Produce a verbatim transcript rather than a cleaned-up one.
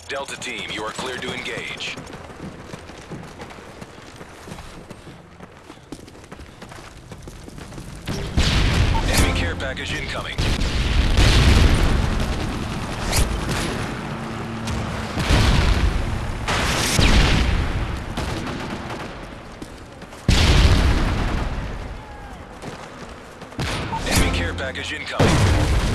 Delta team, you are cleared to engage. Enemy care package incoming. Enemy care package incoming.